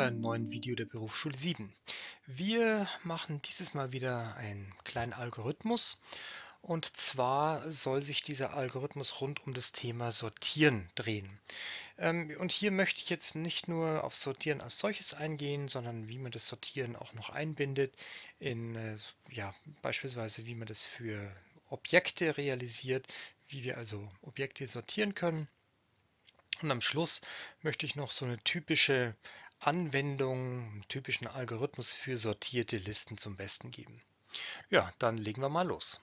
zu einem neuen Video der Berufsschule 7. Wir machen dieses Mal wieder einen kleinen Algorithmus, und zwar soll sich dieser Algorithmus rund um das Thema Sortieren drehen. Und hier möchte ich jetzt nicht nur auf Sortieren als solches eingehen, sondern wie man das Sortieren auch noch einbindet in, ja, beispielsweise wie man das für Objekte realisiert, wie wir also Objekte sortieren können. Und am Schluss möchte ich noch so eine typische Anwendung, einen typischen Algorithmus für sortierte Listen zum Besten geben. Ja, dann legen wir mal los.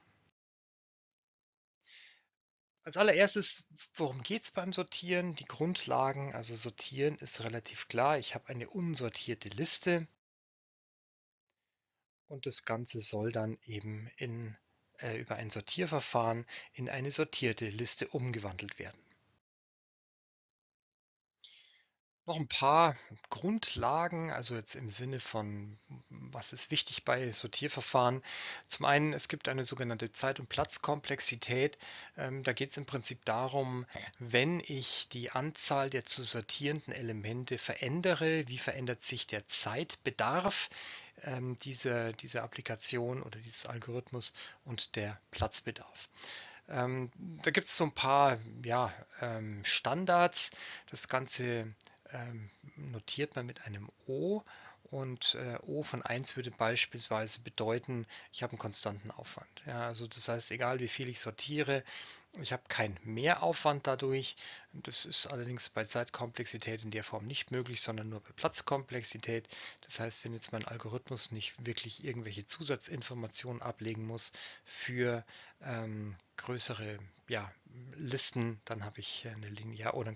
Als allererstes, worum geht es beim Sortieren? Die Grundlagen, also Sortieren ist relativ klar. Ich habe eine unsortierte Liste und das Ganze soll dann eben über ein Sortierverfahren in eine sortierte Liste umgewandelt werden. Noch ein paar Grundlagen, also jetzt im Sinne von, was ist wichtig bei Sortierverfahren? Zum einen, es gibt eine sogenannte Zeit- und Platzkomplexität. Da geht es im Prinzip darum, wenn ich die Anzahl der zu sortierenden Elemente verändere, wie verändert sich der Zeitbedarf dieser Applikation oder dieses Algorithmus und der Platzbedarf. Da gibt es so ein paar, ja, Standards. Das Ganze notiert man mit einem O, und O von 1 würde beispielsweise bedeuten, ich habe einen konstanten Aufwand. Ja, also das heißt, egal wie viel ich sortiere, ich habe keinen Mehraufwand dadurch. Das ist allerdings bei Zeitkomplexität in der Form nicht möglich, sondern nur bei Platzkomplexität. Das heißt, wenn jetzt mein Algorithmus nicht wirklich irgendwelche Zusatzinformationen ablegen muss für größere, ja, Listen, dann habe ich eine linear oder einen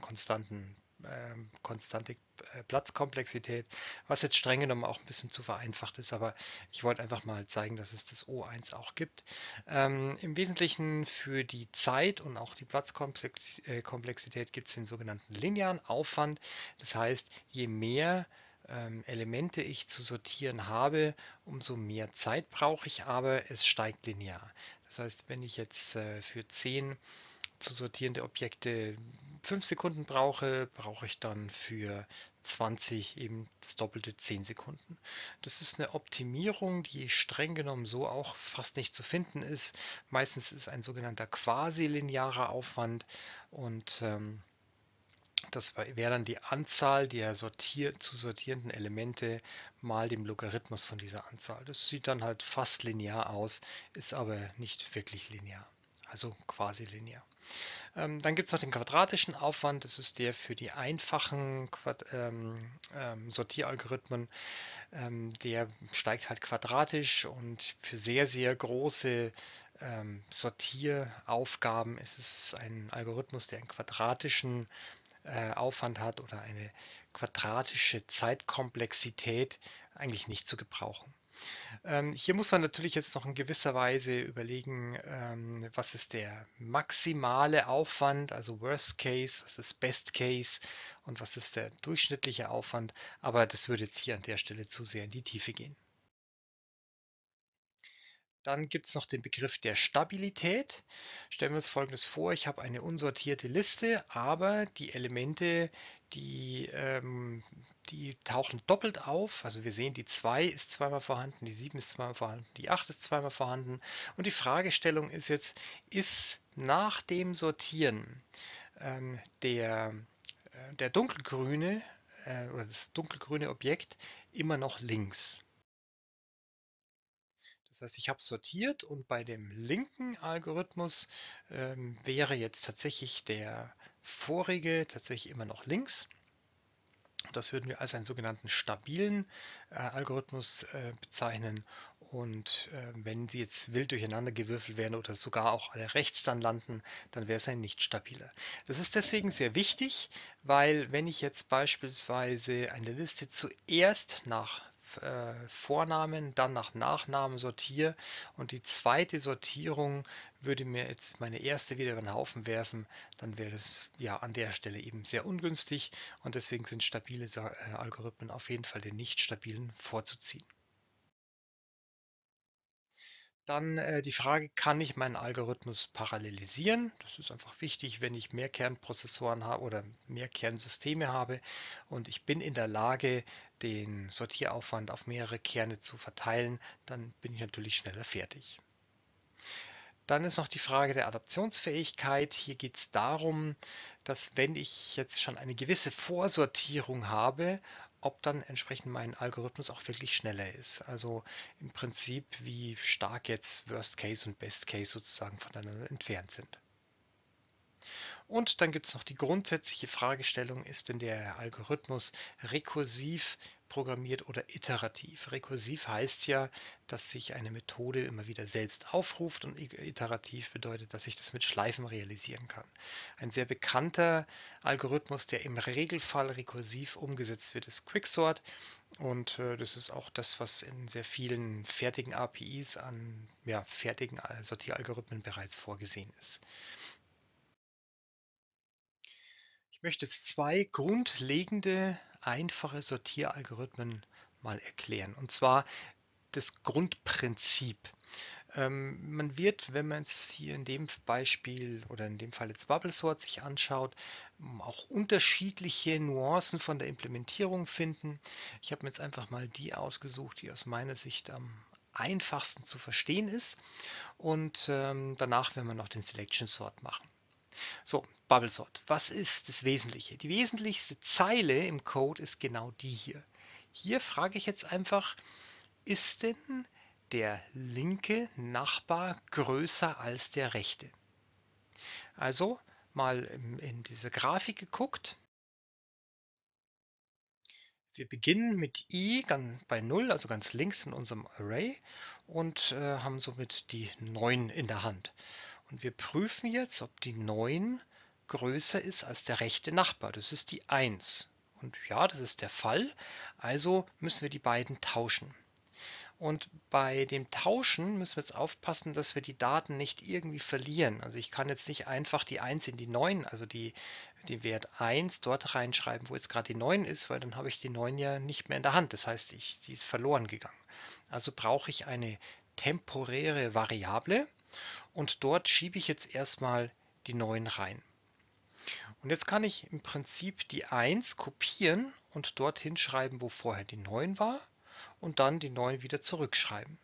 konstante Platzkomplexität, was jetzt streng genommen auch ein bisschen zu vereinfacht ist, aber ich wollte einfach mal zeigen, dass es das O1 auch gibt. Im Wesentlichen für die Zeit und auch die Platzkomplexität gibt es den sogenannten linearen Aufwand. Das heißt, je mehr Elemente ich zu sortieren habe, umso mehr Zeit brauche ich, aber es steigt linear. Das heißt, wenn ich jetzt für 10 zu sortierende Objekte 5 Sekunden brauche, brauche ich dann für 20 eben das doppelte 10 Sekunden. Das ist eine Optimierung, die streng genommen so auch fast nicht zu finden ist. Meistens ist ein sogenannter quasi-linearer Aufwand, und das wäre dann die Anzahl der zu sortierenden Elemente mal dem Logarithmus von dieser Anzahl. Das sieht dann halt fast linear aus, ist aber nicht wirklich linear, also quasi linear. Dann gibt es noch den quadratischen Aufwand. Das ist der für die einfachen Sortieralgorithmen. Der steigt halt quadratisch, und für sehr, sehr große Sortieraufgaben ist es ein Algorithmus, der einen quadratischen Aufwand hat oder eine quadratische Zeitkomplexität, eigentlich nicht zu gebrauchen. Hier muss man natürlich jetzt noch in gewisser Weise überlegen, was ist der maximale Aufwand, also Worst Case, was ist Best Case und was ist der durchschnittliche Aufwand. Aber das würde jetzt hier an der Stelle zu sehr in die Tiefe gehen. Dann gibt es noch den Begriff der Stabilität. Stellen wir uns Folgendes vor: Ich habe eine unsortierte Liste, aber die Elemente, die tauchen doppelt auf. Also wir sehen, die 2 ist zweimal vorhanden, die 7 ist zweimal vorhanden, die 8 ist zweimal vorhanden. Und die Fragestellung ist jetzt, ist nach dem Sortieren ähm, der, der dunkelgrüne oder das dunkelgrüne Objekt immer noch links? Das heißt, ich habe sortiert, und bei dem linken Algorithmus wäre jetzt tatsächlich der vorige tatsächlich immer noch links. Das würden wir als einen sogenannten stabilen Algorithmus bezeichnen. Und wenn sie jetzt wild durcheinander gewürfelt werden oder sogar auch alle rechts dann landen, dann wäre es ein nicht stabiler. Das ist deswegen sehr wichtig, weil wenn ich jetzt beispielsweise eine Liste zuerst nach Vornamen, dann nach Nachnamen sortiere, und die zweite Sortierung würde mir jetzt meine erste wieder über den Haufen werfen, dann wäre es ja an der Stelle eben sehr ungünstig, und deswegen sind stabile Algorithmen auf jeden Fall den nicht stabilen vorzuziehen. Dann die Frage, kann ich meinen Algorithmus parallelisieren? Das ist einfach wichtig, wenn ich mehr Kernprozessoren habe oder mehr Kernsysteme habe und ich bin in der Lage, den Sortieraufwand auf mehrere Kerne zu verteilen, dann bin ich natürlich schneller fertig. Dann ist noch die Frage der Adaptionsfähigkeit. Hier geht es darum, dass wenn ich jetzt schon eine gewisse Vorsortierung habe, ob dann entsprechend mein Algorithmus auch wirklich schneller ist. Also im Prinzip, wie stark jetzt Worst Case und Best Case sozusagen voneinander entfernt sind. Und dann gibt es noch die grundsätzliche Fragestellung, ist denn der Algorithmus rekursiv programmiert oder iterativ? Rekursiv heißt ja, dass sich eine Methode immer wieder selbst aufruft und iterativ bedeutet, dass ich das mit Schleifen realisieren kann. Ein sehr bekannter Algorithmus, der im Regelfall rekursiv umgesetzt wird, ist Quicksort und das ist auch das, was in sehr vielen fertigen APIs an fertigen Sortieralgorithmen bereits vorgesehen ist. Ich möchte jetzt zwei grundlegende, einfache Sortieralgorithmen mal erklären. Und zwar das Grundprinzip. Man wird, wenn man es hier in dem Beispiel oder in dem Fall jetzt Bubblesort sich anschaut, auch unterschiedliche Nuancen von der Implementierung finden. Ich habe mir jetzt einfach mal die ausgesucht, die aus meiner Sicht am einfachsten zu verstehen ist. Und danach werden wir noch den Selection Sort machen. So, Bubblesort. Was ist das Wesentliche? Die wesentlichste Zeile im Code ist genau die hier. Hier frage ich jetzt einfach, ist denn der linke Nachbar größer als der rechte? Also mal in diese Grafik geguckt. Wir beginnen mit i bei 0, also ganz links in unserem Array und haben somit die 9 in der Hand. Und wir prüfen jetzt, ob die 9 größer ist als der rechte Nachbar. Das ist die 1. Und ja, das ist der Fall. Also müssen wir die beiden tauschen. Und bei dem Tauschen müssen wir jetzt aufpassen, dass wir die Daten nicht irgendwie verlieren. Also ich kann jetzt nicht einfach die 1 in die 9, also den Wert 1 dort reinschreiben, wo jetzt gerade die 9 ist, weil dann habe ich die 9 ja nicht mehr in der Hand. Das heißt, sie ist verloren gegangen. Also brauche ich eine temporäre Variable und dort schiebe ich jetzt erstmal die 9 rein. Und jetzt kann ich im Prinzip die 1 kopieren und dorthin schreiben, wo vorher die 9 war und dann die 9 wieder zurückschreiben.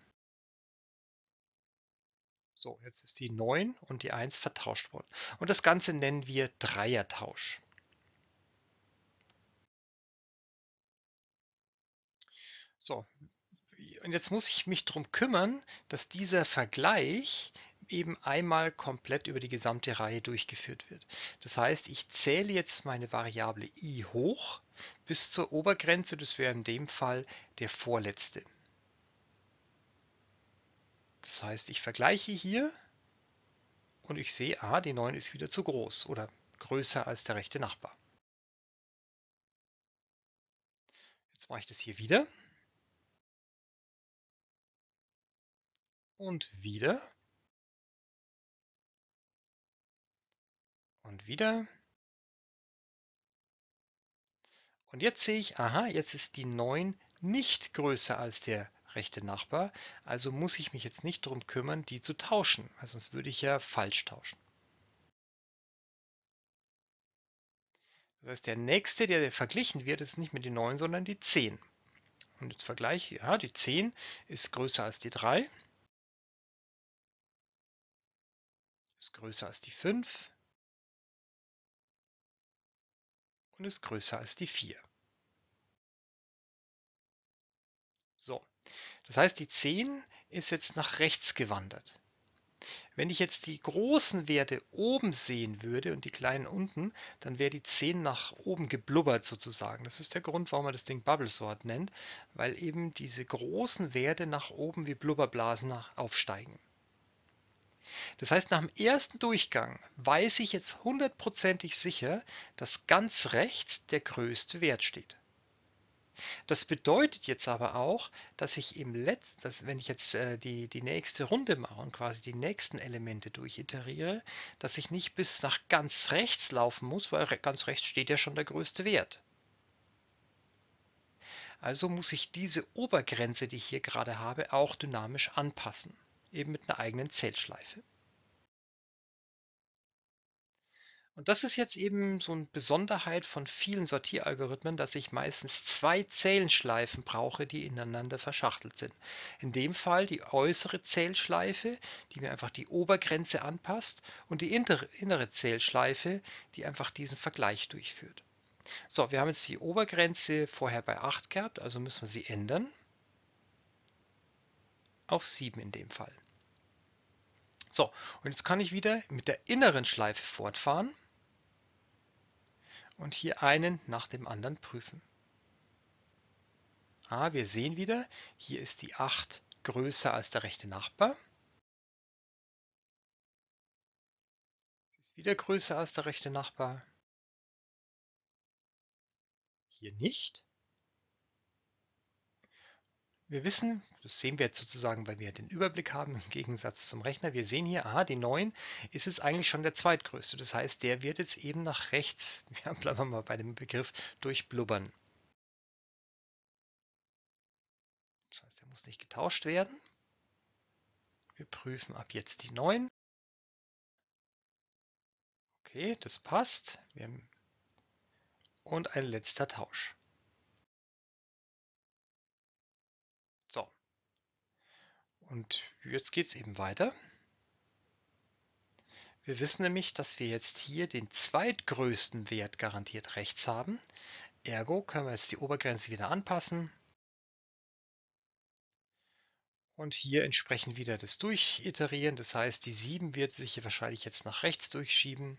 So, jetzt ist die 9 und die 1 vertauscht worden. Und das Ganze nennen wir Dreiertausch. So, und jetzt muss ich mich darum kümmern, dass dieser Vergleich eben einmal komplett über die gesamte Reihe durchgeführt wird. Das heißt, ich zähle jetzt meine Variable i hoch bis zur Obergrenze, das wäre in dem Fall der vorletzte. Das heißt, ich vergleiche hier und ich sehe, aha, die 9 ist wieder zu groß oder größer als der rechte Nachbar. Jetzt mache ich das hier wieder und wieder und wieder. Und jetzt sehe ich, aha, jetzt ist die 9 nicht größer als der rechte Nachbar, also muss ich mich jetzt nicht darum kümmern, die zu tauschen, weil sonst würde ich ja falsch tauschen. Das heißt, der nächste, der verglichen wird, ist nicht mehr die 9, sondern die 10. Und jetzt vergleiche ich, ja, die 10 ist größer als die 3, ist größer als die 5 und ist größer als die 4. So, das heißt, die 10 ist jetzt nach rechts gewandert. Wenn ich jetzt die großen Werte oben sehen würde und die kleinen unten, dann wäre die 10 nach oben geblubbert sozusagen. Das ist der Grund, warum man das Ding Bubblesort nennt, weil eben diese großen Werte nach oben wie Blubberblasen aufsteigen. Das heißt, nach dem ersten Durchgang weiß ich jetzt hundertprozentig sicher, dass ganz rechts der größte Wert steht. Das bedeutet jetzt aber auch, dass ich wenn ich jetzt die nächste Runde mache und quasi die nächsten Elemente durchiteriere, dass ich nicht bis nach ganz rechts laufen muss, weil ganz rechts steht ja schon der größte Wert. Also muss ich diese Obergrenze, die ich hier gerade habe, auch dynamisch anpassen. eben mit einer eigenen Zählschleife. Und das ist jetzt eben so eine Besonderheit von vielen Sortieralgorithmen, dass ich meistens zwei Zählschleifen brauche, die ineinander verschachtelt sind. In dem Fall die äußere Zählschleife, die mir einfach die Obergrenze anpasst, und die innere Zählschleife, die einfach diesen Vergleich durchführt. So, wir haben jetzt die Obergrenze vorher bei 8 gehabt, also müssen wir sie ändern auf 7 in dem Fall. So, und jetzt kann ich wieder mit der inneren Schleife fortfahren und hier einen nach dem anderen prüfen. Wir sehen wieder, hier ist die 8 größer als der rechte Nachbar. Sie ist wieder größer als der rechte Nachbar. Hier nicht. Wir wissen, das sehen wir jetzt sozusagen, weil wir den Überblick haben im Gegensatz zum Rechner. Wir sehen hier, die 9 ist jetzt eigentlich schon der zweitgrößte. Das heißt, der wird jetzt eben nach rechts, ja, bleiben wir mal bei dem Begriff, durchblubbern. Das heißt, der muss nicht getauscht werden. Wir prüfen ab jetzt die 9. Okay, das passt. Und ein letzter Tausch. So, und jetzt geht es eben weiter. Wir wissen nämlich, dass wir jetzt hier den zweitgrößten Wert garantiert rechts haben. Ergo können wir jetzt die Obergrenze wieder anpassen und hier entsprechend wieder das durchiterieren. Das heißt, die 7 wird sich hier wahrscheinlich jetzt nach rechts durchschieben.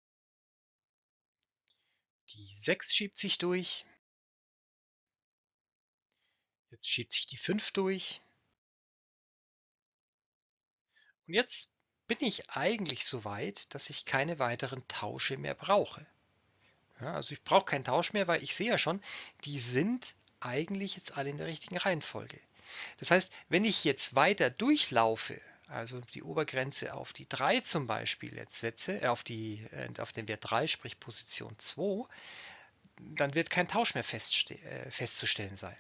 Die 6 schiebt sich durch. Jetzt schiebt sich die 5 durch. Und jetzt bin ich eigentlich so weit, dass ich keine weiteren Tausche mehr brauche. Ja, also ich brauche keinen Tausch mehr, weil ich sehe ja schon, die sind eigentlich jetzt alle in der richtigen Reihenfolge. Das heißt, wenn ich jetzt weiter durchlaufe, also die Obergrenze auf die 3 zum Beispiel jetzt setze, auf den Wert 3, sprich Position 2, dann wird kein Tausch mehr festzustellen sein.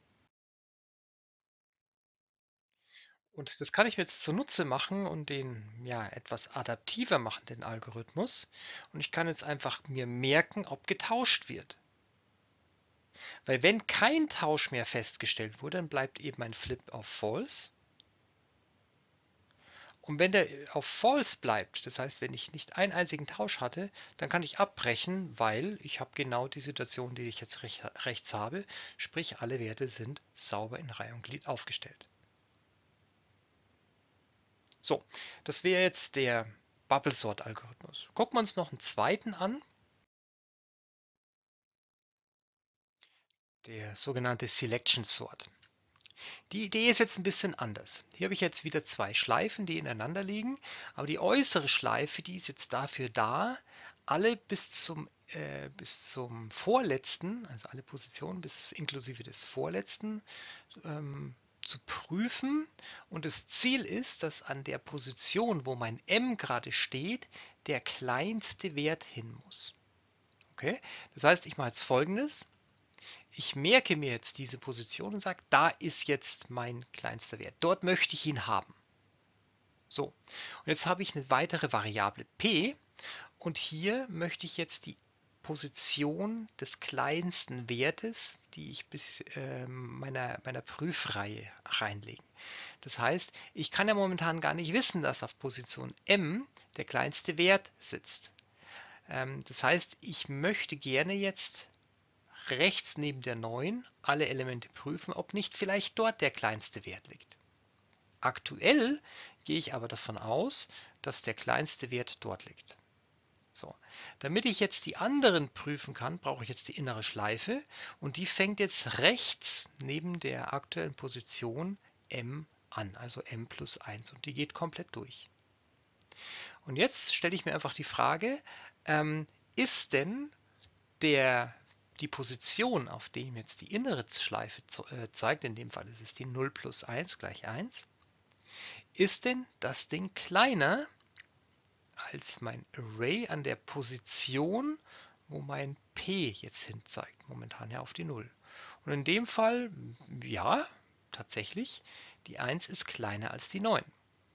Und das kann ich mir jetzt zunutze machen und den ja etwas adaptiver machen, den Algorithmus. Und ich kann jetzt einfach mir merken, ob getauscht wird. Weil wenn kein Tausch mehr festgestellt wurde, dann bleibt eben ein Flip auf False. Und wenn der auf False bleibt, das heißt, wenn ich nicht einen einzigen Tausch hatte, dann kann ich abbrechen, weil ich habe genau die Situation, die ich jetzt rechts habe, sprich alle Werte sind sauber in Reihe und Glied aufgestellt. So, das wäre jetzt der Bubble Sort Algorithmus. Gucken wir uns noch einen zweiten an, der sogenannte Selection Sort. Die Idee ist jetzt ein bisschen anders. Hier habe ich jetzt wieder zwei Schleifen, die ineinander liegen, aber die äußere Schleife, die ist jetzt dafür da, alle bis zum vorletzten, also alle Positionen bis inklusive des vorletzten, zu prüfen. Und das Ziel ist, dass an der Position, wo mein M gerade steht, der kleinste Wert hin muss. Okay? Das heißt, ich mache jetzt Folgendes. Ich merke mir jetzt diese Position und sage, da ist jetzt mein kleinster Wert. Dort möchte ich ihn haben. So, und jetzt habe ich eine weitere Variable p und hier möchte ich jetzt die Position des kleinsten Wertes, die ich bis meiner Prüfreihe reinlegen. Das heißt, ich kann ja momentan gar nicht wissen, dass auf Position m der kleinste Wert sitzt. Das heißt, ich möchte gerne jetzt rechts neben der 9 alle Elemente prüfen, ob nicht vielleicht dort der kleinste Wert liegt. Aktuell gehe ich aber davon aus, dass der kleinste Wert dort liegt. So, damit ich jetzt die anderen prüfen kann, brauche ich jetzt die innere Schleife und die fängt jetzt rechts neben der aktuellen Position m an, also m plus 1 und die geht komplett durch. Und jetzt stelle ich mir einfach die Frage, ist denn die Position, auf dem jetzt die innere Schleife zeigt, in dem Fall ist es die 0 plus 1 gleich 1, ist denn das Ding kleiner als mein Array an der Position, wo mein P jetzt hin zeigt, momentan ja auf die 0. Und in dem Fall, ja, tatsächlich, die 1 ist kleiner als die 9.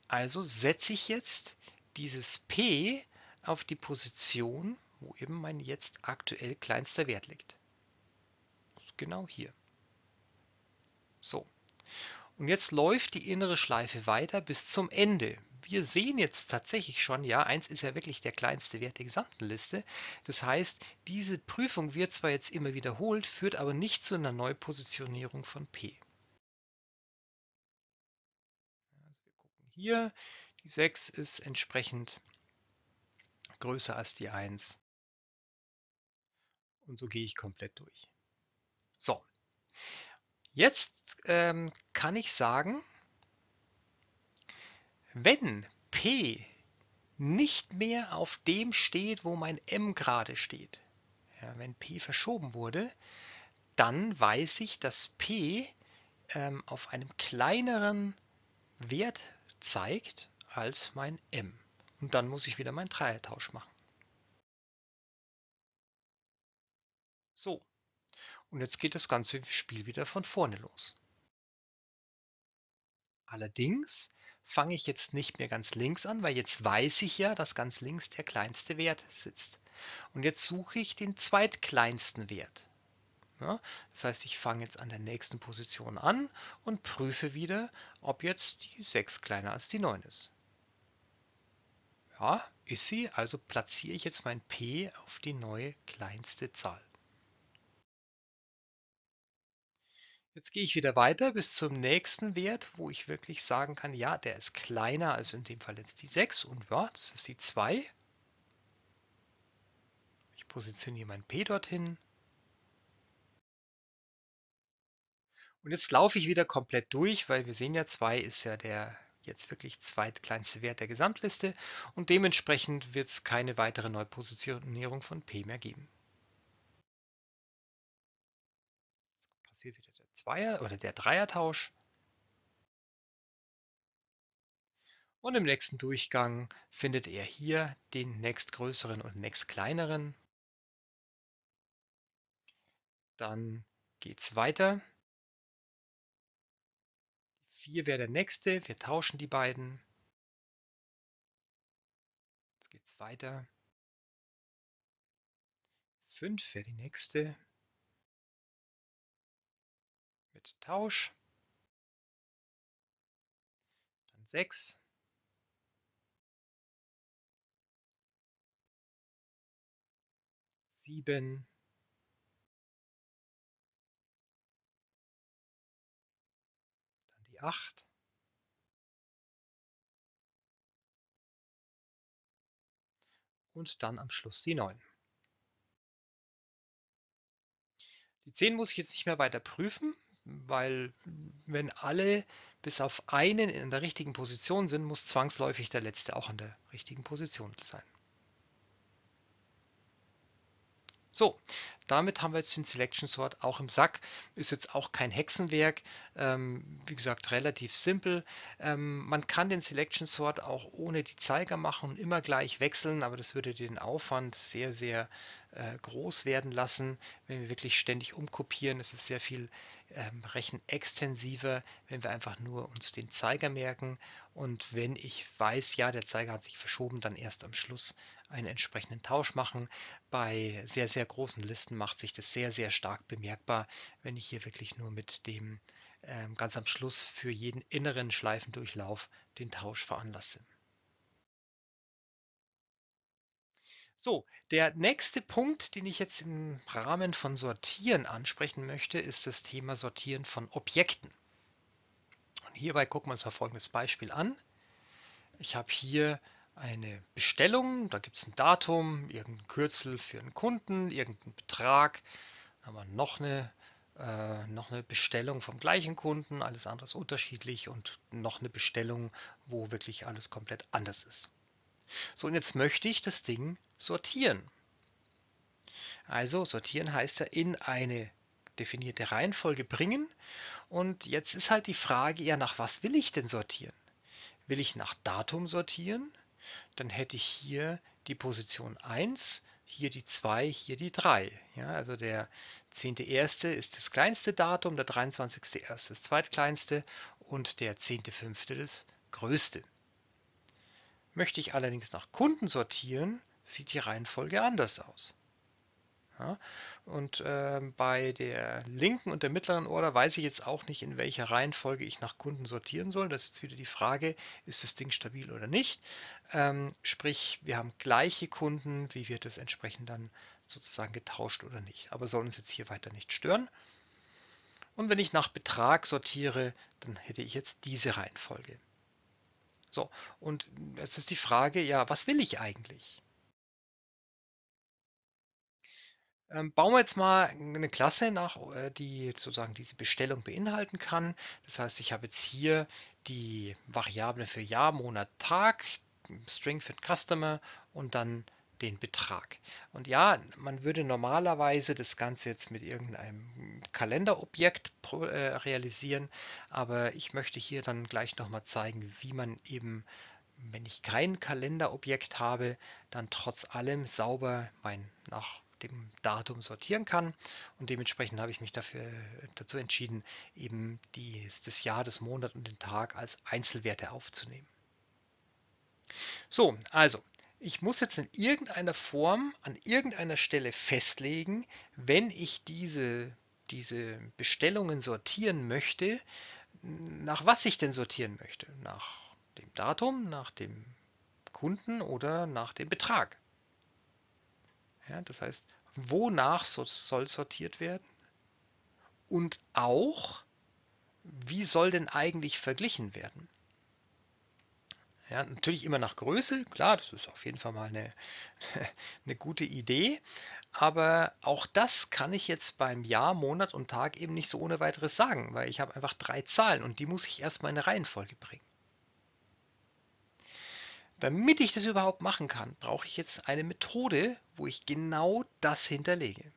Also setze ich jetzt dieses P auf die Position, wo eben mein jetzt aktuell kleinster Wert liegt. Das ist genau hier. So. Und jetzt läuft die innere Schleife weiter bis zum Ende. Wir sehen jetzt tatsächlich schon, ja, 1 ist ja wirklich der kleinste Wert der gesamten Liste. Das heißt, diese Prüfung wird zwar jetzt immer wiederholt, führt aber nicht zu einer Neupositionierung von P. Also wir gucken hier, die 6 ist entsprechend größer als die 1. Und so gehe ich komplett durch. So, jetzt kann ich sagen, wenn P nicht mehr auf dem steht, wo mein M gerade steht, ja, wenn P verschoben wurde, dann weiß ich, dass P auf einem kleineren Wert zeigt als mein M. Und dann muss ich wieder meinen Dreiertausch machen. So, und jetzt geht das ganze Spiel wieder von vorne los. Allerdings fange ich jetzt nicht mehr ganz links an, weil jetzt weiß ich ja, dass ganz links der kleinste Wert sitzt. Und jetzt suche ich den zweitkleinsten Wert. Ja, das heißt, ich fange jetzt an der nächsten Position an und prüfe wieder, ob jetzt die 6 kleiner als die 9 ist. Ja, ist sie, also platziere ich jetzt mein P auf die neue kleinste Zahl. Jetzt gehe ich wieder weiter bis zum nächsten Wert, wo ich wirklich sagen kann, ja, der ist kleiner, also in dem Fall jetzt die 6 und ja, das ist die 2. Ich positioniere mein P dorthin. Und jetzt laufe ich wieder komplett durch, weil wir sehen ja, 2 ist ja der jetzt wirklich zweitkleinste Wert der Gesamtliste und dementsprechend wird es keine weitere Neupositionierung von P mehr geben. Jetzt passiert wieder der Zweier- oder der Dreiertausch. Und im nächsten Durchgang findet er hier den nächstgrößeren und nächstkleineren. Dann geht es weiter. 4 wäre der nächste. Wir tauschen die beiden. Jetzt geht es weiter. 5 wäre die nächste. Mit Tausch. Dann 6. 7. Dann die 8. Und dann am Schluss die 9. Die 10 muss ich jetzt nicht mehr weiter prüfen, weil wenn alle bis auf einen in der richtigen Position sind, muss zwangsläufig der letzte auch in der richtigen Position sein. So, damit haben wir jetzt den Selection Sort auch im Sack. Ist jetzt auch kein Hexenwerk. Wie gesagt, relativ simpel. Man kann den Selection Sort auch ohne die Zeiger machen und immer gleich wechseln, aber das würde den Aufwand sehr, sehr groß werden lassen. Wenn wir wirklich ständig umkopieren, ist es sehr viel rechenextensiver, wenn wir einfach nur uns den Zeiger merken. Und wenn ich weiß, ja, der Zeiger hat sich verschoben, dann erst am Schluss einen entsprechenden Tausch machen. Bei sehr, sehr großen Listen macht sich das sehr, sehr stark bemerkbar, wenn ich hier wirklich nur mit dem ganz am Schluss für jeden inneren Schleifendurchlauf den Tausch veranlasse. So, der nächste Punkt, den ich jetzt im Rahmen von Sortieren ansprechen möchte, ist das Thema Sortieren von Objekten. Und hierbei gucken wir uns mal folgendes Beispiel an. Ich habe hier eine Bestellung, da gibt es ein Datum, irgendein Kürzel für einen Kunden, irgendeinen Betrag. Dann haben wir noch eine Bestellung vom gleichen Kunden, alles andere ist unterschiedlich und noch eine Bestellung, wo wirklich alles komplett anders ist. So, und jetzt möchte ich das Ding sortieren. Also sortieren heißt ja in eine definierte Reihenfolge bringen. Und jetzt ist halt die Frage, ja, nach was will ich denn sortieren? Will ich nach Datum sortieren? Dann hätte ich hier die Position 1, hier die 2, hier die 3. Ja, also der 10.1. ist das kleinste Datum, der 23.1. das zweitkleinste und der 10.5. das größte. Möchte ich allerdings nach Kunden sortieren, sieht die Reihenfolge anders aus. Ja, und bei der linken und der mittleren Order weiß ich jetzt auch nicht, in welcher Reihenfolge ich nach Kunden sortieren soll. Das ist jetzt wieder die Frage, ist das Ding stabil oder nicht? Sprich, wir haben gleiche Kunden, wie wird das entsprechend dann sozusagen getauscht oder nicht? Aber soll uns jetzt hier weiter nicht stören. Und wenn ich nach Betrag sortiere, dann hätte ich jetzt diese Reihenfolge. So, und jetzt ist die Frage, ja, was will ich eigentlich? Bauen wir jetzt mal eine Klasse nach, die sozusagen diese Bestellung beinhalten kann. Das heißt, ich habe jetzt hier die Variable für Jahr, Monat, Tag, String für den Customer und dann den Betrag. Und ja, man würde normalerweise das Ganze jetzt mit irgendeinem Kalenderobjekt realisieren, aber ich möchte hier dann gleich nochmal zeigen, wie man eben, wenn ich kein Kalenderobjekt habe, dann trotz allem sauber nach dem Datum sortieren kann. Und dementsprechend habe ich mich dazu entschieden, eben das Jahr, das Monat und den Tag als Einzelwerte aufzunehmen. So, also ich muss jetzt in irgendeiner Form an irgendeiner Stelle festlegen, wenn ich diese Bestellungen sortieren möchte, nach was ich denn sortieren möchte. Nach dem Datum, nach dem Kunden oder nach dem Betrag. Ja, das heißt, wonach soll sortiert werden und auch, wie soll denn eigentlich verglichen werden? Ja, natürlich immer nach Größe, klar, das ist auf jeden Fall mal eine gute Idee, aber auch das kann ich jetzt beim Jahr, Monat und Tag eben nicht so ohne weiteres sagen, weil ich habe einfach 3 Zahlen und die muss ich erstmal in eine Reihenfolge bringen. Damit ich das überhaupt machen kann, brauche ich jetzt eine Methode, wo ich genau das hinterlege.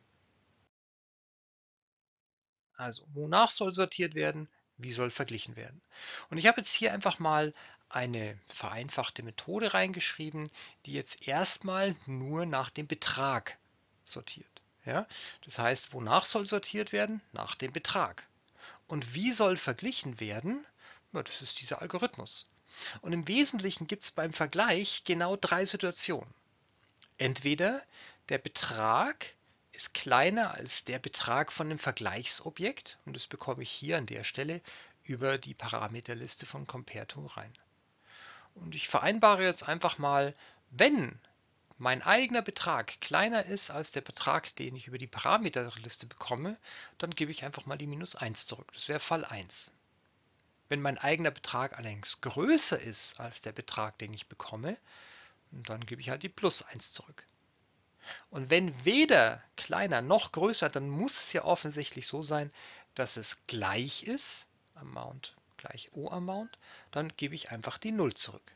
Also, wonach soll sortiert werden? Wie soll verglichen werden? Und ich habe jetzt hier einfach mal eine vereinfachte Methode reingeschrieben, die jetzt erstmal nur nach dem Betrag sortiert. Ja? Das heißt, wonach soll sortiert werden? Nach dem Betrag. Und wie soll verglichen werden? Ja, das ist dieser Algorithmus. Und im Wesentlichen gibt es beim Vergleich genau 3 Situationen. Entweder der Betrag ist kleiner als der Betrag von dem Vergleichsobjekt und das bekomme ich hier an der Stelle über die Parameterliste von CompareTo rein. Und ich vereinbare jetzt einfach mal, wenn mein eigener Betrag kleiner ist als der Betrag, den ich über die Parameterliste bekomme, dann gebe ich einfach mal die -1 zurück. Das wäre Fall 1. Wenn mein eigener Betrag allerdings größer ist als der Betrag, den ich bekomme, dann gebe ich halt die +1 zurück. Und wenn weder kleiner noch größer, dann muss es ja offensichtlich so sein, dass es gleich ist, Amount gleich O-Amount, dann gebe ich einfach die 0 zurück.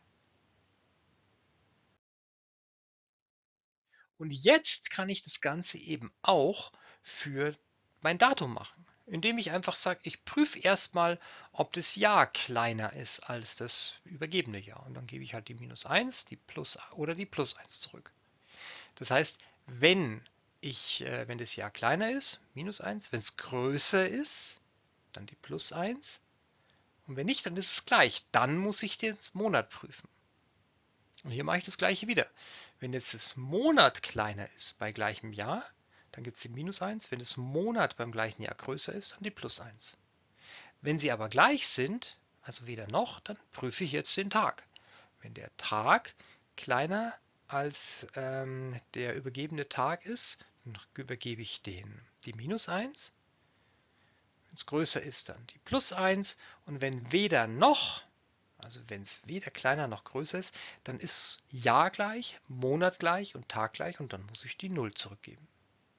Und jetzt kann ich das Ganze eben auch für mein Datum machen, indem ich einfach sage, ich prüfe erstmal, ob das Jahr kleiner ist als das übergebene Jahr. Und dann gebe ich halt die -1, die Plus oder die +1 zurück. Das heißt, wenn das Jahr kleiner ist, -1, wenn es größer ist, dann die +1 und wenn nicht, dann ist es gleich. Dann muss ich den Monat prüfen. Und hier mache ich das gleiche wieder. Wenn jetzt das Monat kleiner ist bei gleichem Jahr, dann gibt es die -1. Wenn das Monat beim gleichen Jahr größer ist, dann die +1. Wenn sie aber gleich sind, also weder noch, dann prüfe ich jetzt den Tag. Wenn der Tag kleiner als der übergebene Tag ist, dann übergebe ich die -1. Wenn es größer ist, dann die +1. Und wenn weder noch, also wenn es weder kleiner noch größer ist, dann ist Jahr gleich, Monat gleich und Tag gleich und dann muss ich die 0 zurückgeben.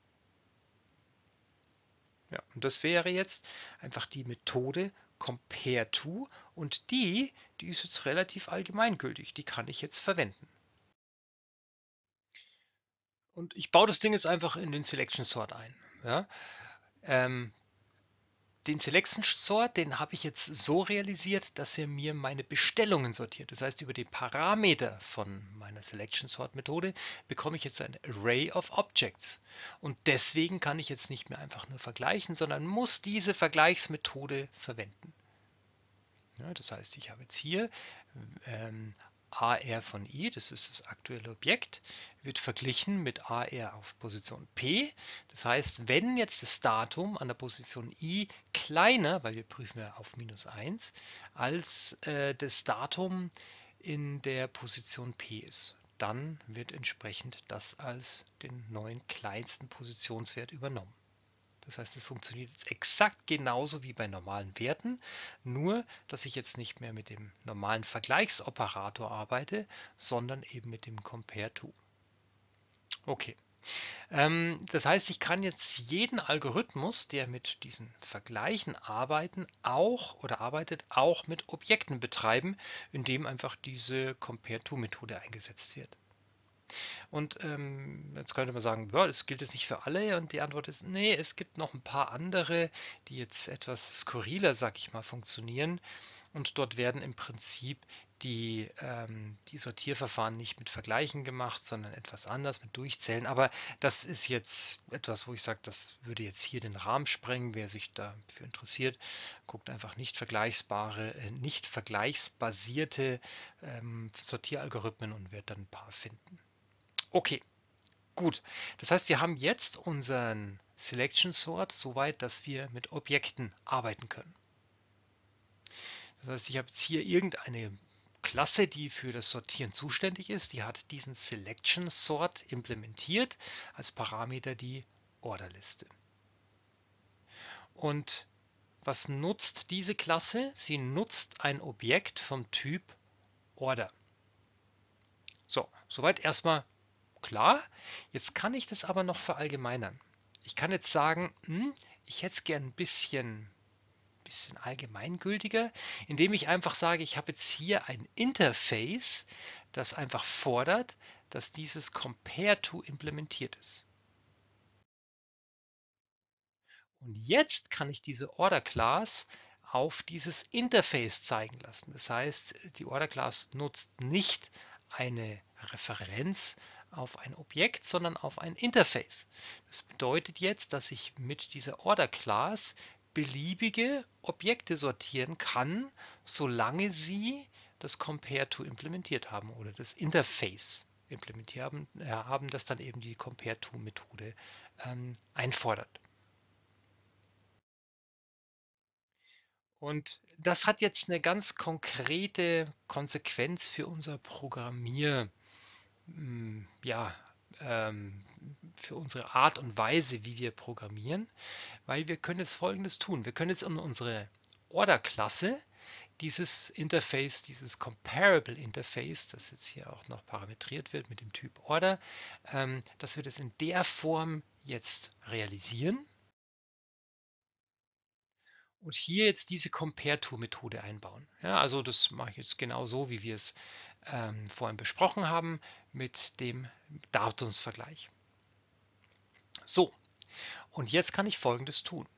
Ja, und das wäre jetzt einfach die Methode CompareTo und die ist jetzt relativ allgemeingültig, die kann ich jetzt verwenden. Und ich baue das Ding jetzt einfach in den Selection Sort ein. Ja? Ähm, Den Selection Sort, den habe ich jetzt so realisiert, dass er mir meine Bestellungen sortiert. Das heißt, über den Parameter von meiner Selection Sort Methode bekomme ich jetzt ein Array of Objects. Und deswegen kann ich jetzt nicht mehr einfach nur vergleichen, sondern muss diese Vergleichsmethode verwenden. Ja, das heißt, ich habe jetzt hier ähm, AR von I, das ist das aktuelle Objekt, wird verglichen mit AR auf Position P. Das heißt, wenn jetzt das Datum an der Position I kleiner, weil wir prüfen ja auf -1, als das Datum in der Position P ist, dann wird entsprechend das als den neuen kleinsten Positionswert übernommen. Das heißt, es funktioniert jetzt exakt genauso wie bei normalen Werten, nur dass ich jetzt nicht mehr mit dem normalen Vergleichsoperator arbeite, sondern eben mit dem Compare-To. Okay. Das heißt, ich kann jetzt jeden Algorithmus, der mit diesen Vergleichen arbeitet, auch mit Objekten betreiben, indem einfach diese Compare-To-Methode eingesetzt wird. Und jetzt könnte man sagen, ja, das gilt jetzt nicht für alle. Und die Antwort ist, nee, es gibt noch ein paar andere, die jetzt etwas skurriler, sag ich mal, funktionieren. Und dort werden im Prinzip die Sortierverfahren nicht mit Vergleichen gemacht, sondern etwas anders mit Durchzählen. Aber das ist jetzt etwas, wo ich sage, das würde jetzt hier den Rahmen sprengen. Wer sich dafür interessiert, guckt einfach nicht vergleichsbasierte Sortieralgorithmen und wird dann ein paar finden. Okay, gut. Das heißt, wir haben jetzt unseren Selection Sort soweit, dass wir mit Objekten arbeiten können. Das heißt, ich habe jetzt hier irgendeine Klasse, die für das Sortieren zuständig ist. Die hat diesen Selection Sort implementiert, als Parameter die Orderliste. Und was nutzt diese Klasse? Sie nutzt ein Objekt vom Typ Order. So, soweit erstmal klar. Jetzt kann ich das aber noch verallgemeinern. Ich kann jetzt sagen, ich hätte es gern ein bisschen allgemeingültiger, indem ich einfach sage, ich habe jetzt hier ein Interface, das einfach fordert, dass dieses Compare-To implementiert ist. Und jetzt kann ich diese Order Class auf dieses Interface zeigen lassen. Das heißt, die Order Class nutzt nicht eine Referenz auf ein Objekt, sondern auf ein Interface. Das bedeutet jetzt, dass ich mit dieser Order Class beliebige Objekte sortieren kann, solange sie das Compare-To implementiert haben oder das Interface implementiert haben, das dann eben die Compare-To-Methode einfordert. Und das hat jetzt eine ganz konkrete Konsequenz für unser ja, für unsere Art und Weise, wie wir programmieren, weil wir können jetzt Folgendes tun. Wir können jetzt in unsere Order-Klasse dieses Interface, dieses Comparable Interface, das jetzt hier auch noch parametriert wird mit dem Typ Order, dass wir das in der Form jetzt realisieren und hier jetzt diese Compare-To-Methode einbauen. Ja, also das mache ich jetzt genau so, wie wir es vorhin besprochen haben mit dem Datumsvergleich. So, und jetzt kann ich Folgendes tun.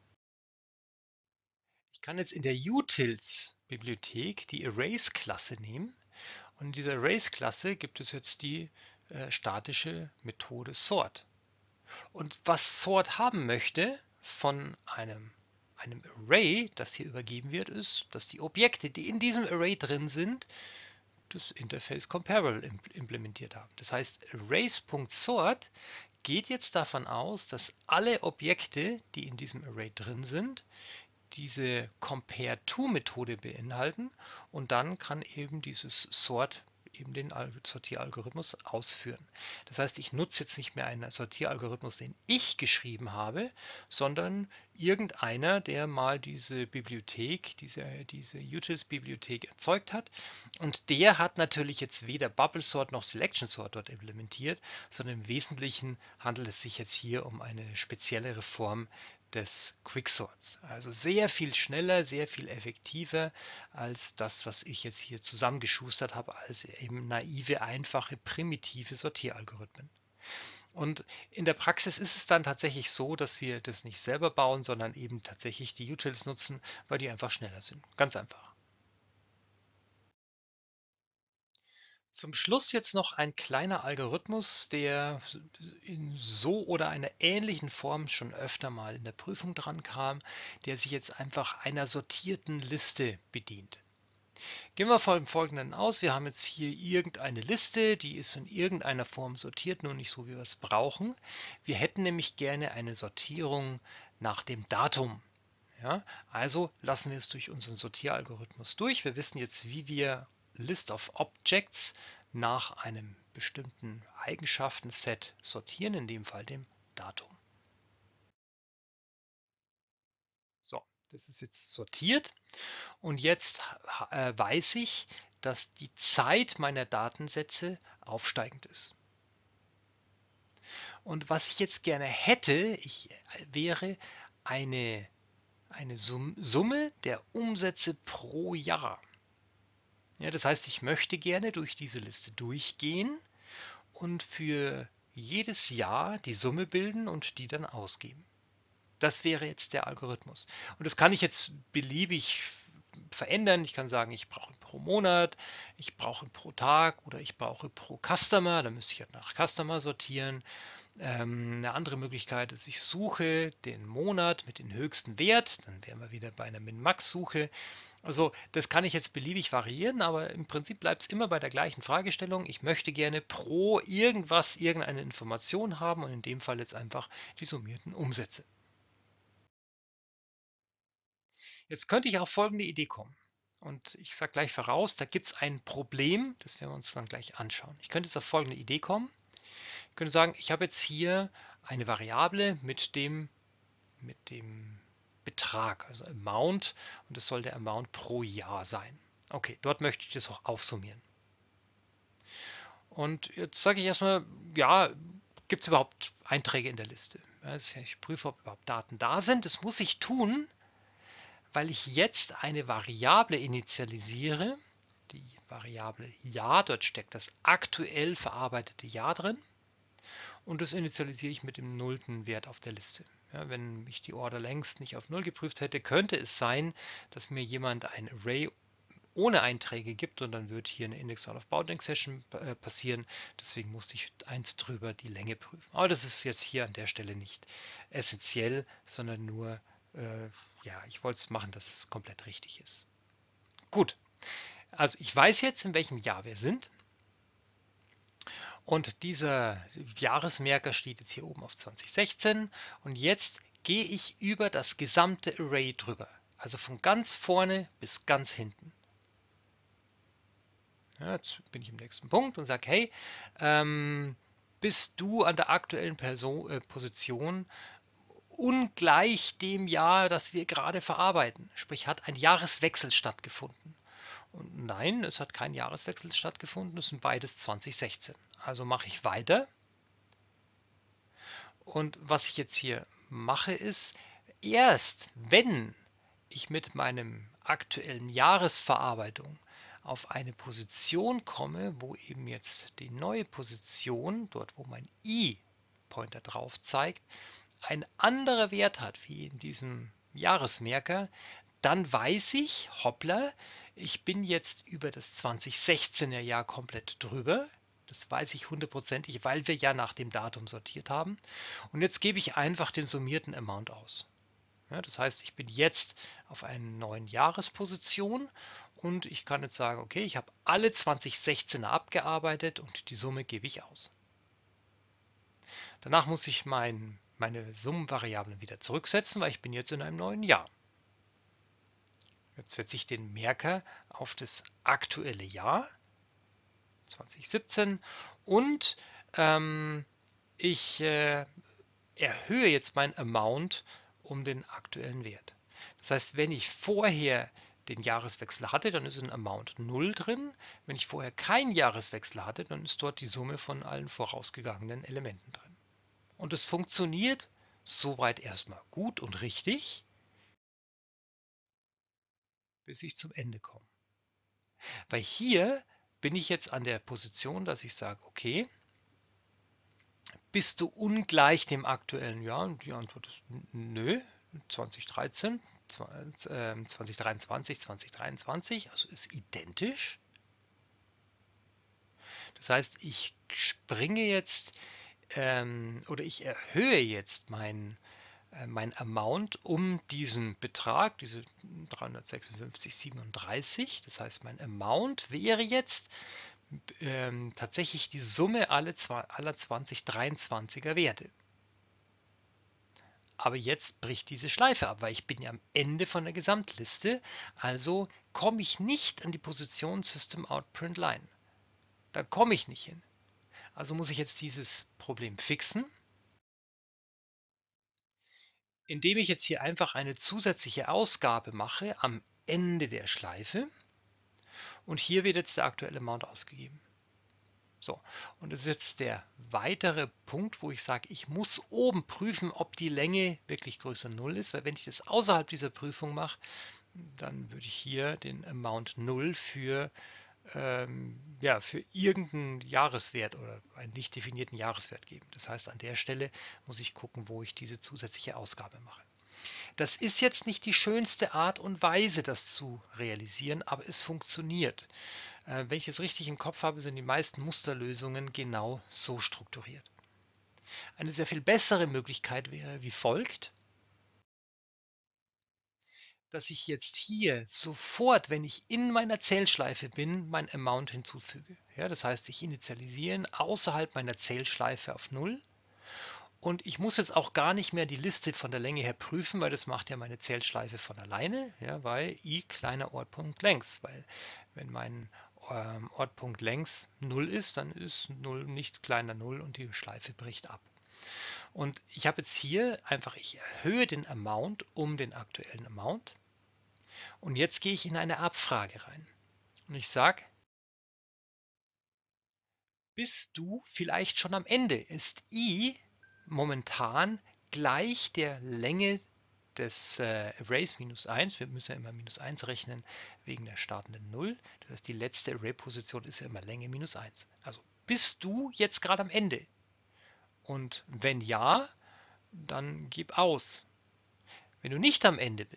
Ich kann jetzt in der Utils-Bibliothek die Erase-Klasse nehmen und in dieser Erase-Klasse gibt es jetzt die statische Methode Sort. Und was Sort haben möchte von einem Array, das hier übergeben wird, ist, dass die Objekte, die in diesem Array drin sind, das Interface Comparable implementiert haben. Das heißt, Arrays.sort geht jetzt davon aus, dass alle Objekte, die in diesem Array drin sind, diese Compare-To-Methode beinhalten und dann kann eben dieses Sort eben den Sortieralgorithmus ausführen. Das heißt, ich nutze jetzt nicht mehr einen Sortieralgorithmus, den ich geschrieben habe, sondern irgendeiner, der mal diese Bibliothek, diese Utils-Bibliothek erzeugt hat. Und der hat natürlich jetzt weder Bubble Sort noch Selection Sort dort implementiert, sondern im Wesentlichen handelt es sich jetzt hier um eine speziellere Form des Quicksorts. Also sehr viel schneller, sehr viel effektiver als das, was ich jetzt hier zusammengeschustert habe, als eben naive, einfache, primitive Sortieralgorithmen. Und in der Praxis ist es dann tatsächlich so, dass wir das nicht selber bauen, sondern eben tatsächlich die Utils nutzen, weil die einfach schneller sind. Ganz einfach. Zum Schluss jetzt noch ein kleiner Algorithmus, der in so oder einer ähnlichen Form schon öfter mal in der Prüfung dran kam, der sich jetzt einfach einer sortierten Liste bedient. Gehen wir vom Folgenden aus. Wir haben jetzt hier irgendeine Liste, die ist in irgendeiner Form sortiert, nur nicht so, wie wir es brauchen. Wir hätten nämlich gerne eine Sortierung nach dem Datum. Ja, also lassen wir es durch unseren Sortieralgorithmus durch. Wir wissen jetzt, wie wir List of Objects nach einem bestimmten Eigenschaftenset sortieren, in dem Fall dem Datum. So, das ist jetzt sortiert und jetzt weiß ich, dass die Zeit meiner Datensätze aufsteigend ist. Und was ich jetzt gerne hätte, wäre eine, eine Summe der Umsätze pro Jahr. Ja, das heißt, ich möchte gerne durch diese Liste durchgehen und für jedes Jahr die Summe bilden und die dann ausgeben. Das wäre jetzt der Algorithmus. Und das kann ich jetzt beliebig verändern. Ich kann sagen, ich brauche pro Monat, ich brauche pro Tag oder ich brauche pro Customer. Da müsste ich halt nach Customer sortieren. Eine andere Möglichkeit ist, ich suche den Monat mit dem höchsten Wert. Dann wären wir wieder bei einer Min-Max-Suche. Also das kann ich jetzt beliebig variieren, aber im Prinzip bleibt es immer bei der gleichen Fragestellung. Ich möchte gerne pro irgendwas irgendeine Information haben und in dem Fall jetzt einfach die summierten Umsätze. Jetzt könnte ich auf folgende Idee kommen. Und ich sage gleich voraus, da gibt es ein Problem, das werden wir uns dann gleich anschauen. Ich könnte jetzt auf folgende Idee kommen. Ich könnte sagen, ich habe jetzt hier eine Variable mit dem Betrag, also Amount, und das soll der Amount pro Jahr sein. Okay, dort möchte ich das auch aufsummieren. Und jetzt sage ich erstmal, ja, gibt es überhaupt Einträge in der Liste? Ich prüfe, ob überhaupt Daten da sind. Das muss ich tun, weil ich jetzt eine Variable initialisiere, die Variable Jahr, dort steckt das aktuell verarbeitete Jahr drin und das initialisiere ich mit dem nullten Wert auf der Liste. Ja, wenn ich die Order Length nicht auf 0 geprüft hätte, könnte es sein, dass mir jemand ein Array ohne Einträge gibt und dann wird hier eine Index-Out-of-Bounding-Session passieren. Deswegen musste ich eins drüber die Länge prüfen. Aber das ist jetzt hier an der Stelle nicht essentiell, sondern nur, ja, ich wollte es machen, dass es komplett richtig ist. Gut, also ich weiß jetzt, in welchem Jahr wir sind. Und dieser Jahresmerker steht jetzt hier oben auf 2016. Und jetzt gehe ich über das gesamte Array drüber. Also von ganz vorne bis ganz hinten. Ja, jetzt bin ich im nächsten Punkt und sage, hey, bist du an der aktuellen Position ungleich dem Jahr, das wir gerade verarbeiten? Sprich, hat ein Jahreswechsel stattgefunden? Und nein, es hat kein Jahreswechsel stattgefunden, es sind beides 2016. Also mache ich weiter. Und was ich jetzt hier mache, ist, erst wenn ich mit meinem aktuellen Jahresverarbeitung auf eine Position komme, wo eben jetzt die neue Position, dort wo mein i-Pointer drauf zeigt, ein anderer Wert hat wie in diesem Jahresmerker, dann weiß ich, hoppla, ich bin jetzt über das 2016er Jahr komplett drüber. Das weiß ich hundertprozentig, weil wir ja nach dem Datum sortiert haben. Und jetzt gebe ich einfach den summierten Amount aus. Ja, das heißt, ich bin jetzt auf einer neuen Jahresposition und ich kann jetzt sagen, okay, ich habe alle 2016er abgearbeitet und die Summe gebe ich aus. Danach muss ich meine Summenvariablen wieder zurücksetzen, weil ich bin jetzt in einem neuen Jahr. Jetzt setze ich den Merker auf das aktuelle Jahr 2017 und ich erhöhe jetzt mein Amount um den aktuellen Wert. Das heißt, wenn ich vorher den Jahreswechsel hatte, dann ist ein Amount 0 drin. Wenn ich vorher keinen Jahreswechsel hatte, dann ist dort die Summe von allen vorausgegangenen Elementen drin. Und es funktioniert soweit erstmal gut und richtig, bis ich zum Ende komme. Weil hier bin ich jetzt an der Position, dass ich sage, okay, bist du ungleich dem aktuellen Jahr? Und die Antwort ist nö, 2013, 2023, 2023, also ist identisch. Das heißt, ich springe jetzt oder ich erhöhe jetzt mein Amount um diesen Betrag, diese 356,37. Das heißt, mein Amount wäre jetzt tatsächlich die Summe aller 2023er Werte. Aber jetzt bricht diese Schleife ab, weil ich bin ja am Ende von der Gesamtliste, also komme ich nicht an die Position System Out Print Line. Da komme ich nicht hin. Also muss ich jetzt dieses Problem fixen, indem ich jetzt hier einfach eine zusätzliche Ausgabe mache am Ende der Schleife und hier wird jetzt der aktuelle Amount ausgegeben. So, und das ist jetzt der weitere Punkt, wo ich sage, ich muss oben prüfen, ob die Länge wirklich größer 0 ist, weil wenn ich das außerhalb dieser Prüfung mache, dann würde ich hier den Amount 0 ja, für irgendeinen Jahreswert oder einen nicht definierten Jahreswert geben. Das heißt, an der Stelle muss ich gucken, wo ich diese zusätzliche Ausgabe mache. Das ist jetzt nicht die schönste Art und Weise, das zu realisieren, aber es funktioniert. Wenn ich es richtig im Kopf habe, sind die meisten Musterlösungen genau so strukturiert. Eine sehr viel bessere Möglichkeit wäre wie folgt, dass ich jetzt hier sofort, wenn ich in meiner Zählschleife bin, mein Amount hinzufüge. Ja, das heißt, ich initialisiere ihn außerhalb meiner Zählschleife auf 0. Und ich muss jetzt auch gar nicht mehr die Liste von der Länge her prüfen, weil das macht ja meine Zählschleife von alleine, ja, weil i kleiner Ortpunkt Length. Weil wenn mein Ortpunkt Length 0 ist, dann ist 0 nicht kleiner 0 und die Schleife bricht ab. Und ich habe jetzt hier einfach, ich erhöhe den Amount um den aktuellen Amount. Und jetzt gehe ich in eine Abfrage rein. Und ich sage, bist du vielleicht schon am Ende? Ist i momentan gleich der Länge des Arrays minus 1? Wir müssen ja immer minus 1 rechnen wegen der startenden 0. Das heißt, die letzte Array-Position ist ja immer Länge minus 1. Also bist du jetzt gerade am Ende? Und wenn ja, dann gib aus. Wenn du nicht am Ende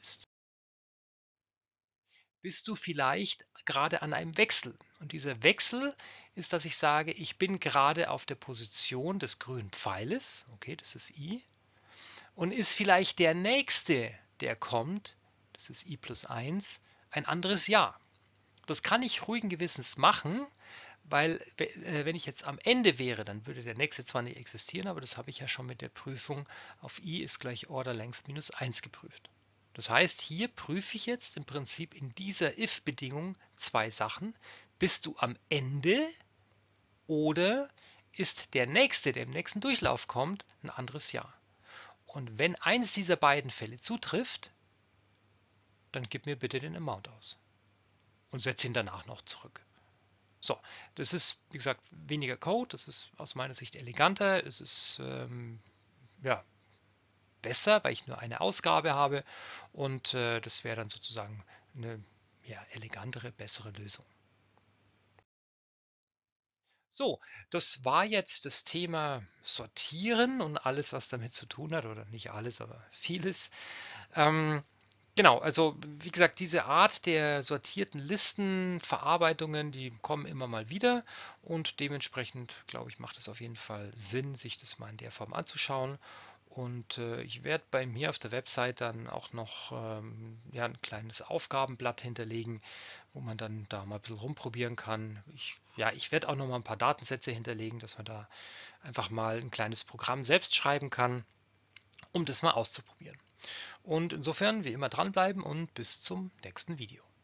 bist du vielleicht gerade an einem Wechsel. Und dieser Wechsel ist, dass ich sage, ich bin gerade auf der Position des grünen Pfeiles, okay, das ist i, und ist vielleicht der nächste, der kommt, das ist i plus 1, ein anderes Jahr. Das kann ich ruhigen Gewissens machen, weil wenn ich jetzt am Ende wäre, dann würde der nächste zwar nicht existieren, aber das habe ich ja schon mit der Prüfung auf i ist gleich Order Length minus 1 geprüft. Das heißt, hier prüfe ich jetzt im Prinzip in dieser if-Bedingung zwei Sachen. Bist du am Ende oder ist der nächste, der im nächsten Durchlauf kommt, ein anderes Jahr? Und wenn eines dieser beiden Fälle zutrifft, dann gib mir bitte den Amount aus und setze ihn danach noch zurück. So, das ist, wie gesagt, weniger Code, das ist aus meiner Sicht eleganter, es ist ja, besser, weil ich nur eine Ausgabe habe und das wäre dann sozusagen eine ja, elegantere, bessere Lösung. So, das war jetzt das Thema Sortieren und alles, was damit zu tun hat, oder nicht alles, aber vieles. Ähm, genau, also wie gesagt, diese Art der sortierten Listenverarbeitungen, die kommen immer mal wieder und dementsprechend, glaube ich, macht es auf jeden Fall Sinn, sich das mal in der Form anzuschauen. Und ich werde bei mir auf der Website dann auch noch ja, ein kleines Aufgabenblatt hinterlegen, wo man dann da mal ein bisschen rumprobieren kann. Ja, ich werde auch noch mal ein paar Datensätze hinterlegen, dass man da einfach mal ein kleines Programm selbst schreiben kann, um das mal auszuprobieren. Und insofern wie immer dranbleiben und bis zum nächsten Video.